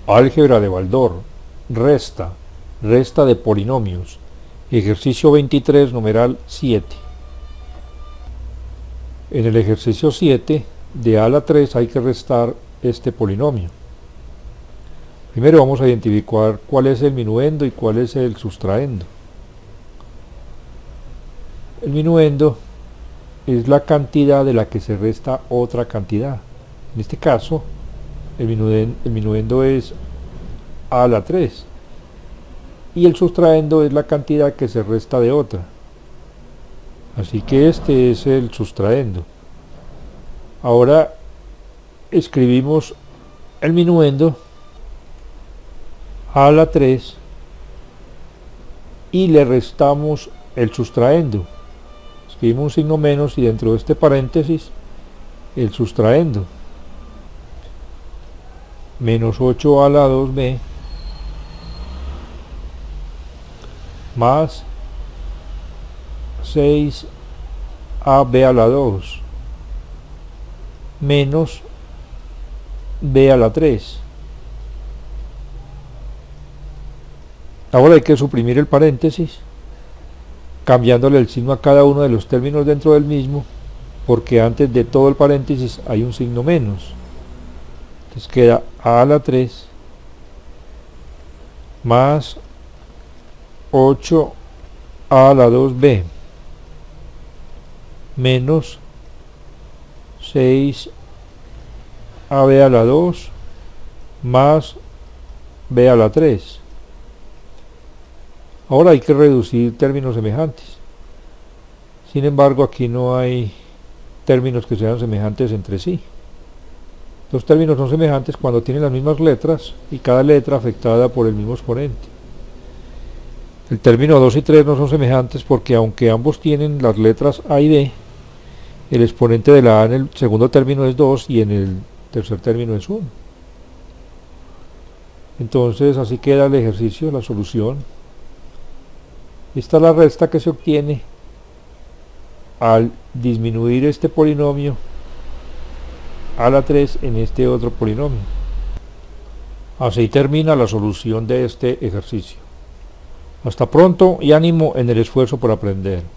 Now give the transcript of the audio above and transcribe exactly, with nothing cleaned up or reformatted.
Álgebra de Baldor, resta, resta de polinomios, ejercicio veintitrés, numeral siete. En el ejercicio siete, de a a la tres hay que restar este polinomio. Primero vamos a identificar cuál es el minuendo y cuál es el sustraendo. El minuendo es la cantidad de la que se resta otra cantidad. En este caso, el minuendo, el minuendo es a a la tres y el sustraendo es la cantidad que se resta de otra. Así que este es el sustraendo. Ahora escribimos el minuendo a a la tres y le restamos el sustraendo. Escribimos un signo menos y dentro de este paréntesis el sustraendo. Menos ocho a la dos b más seis a b a la dos menos b a la tres. Ahora hay que suprimir el paréntesis, cambiándole el signo a cada uno de los términos dentro del mismo, porque antes de todo el paréntesis hay un signo menos. Entonces queda a a la tres más ocho a la dos b menos seis a b a la dos más b a la tres. Ahora hay que reducir términos semejantes. Sin embargo, aquí no hay términos que sean semejantes entre sí. Los términos son semejantes cuando tienen las mismas letras y cada letra afectada por el mismo exponente. El término dos y tres no son semejantes porque aunque ambos tienen las letras a y b, el exponente de la a en el segundo término es dos y en el tercer término es uno. Entonces así queda el ejercicio, la solución. Esta es la resta que se obtiene al disminuir este polinomio a la tres en este otro polinomio. Así termina la solución de este ejercicio. Hasta pronto y ánimo en el esfuerzo por aprender.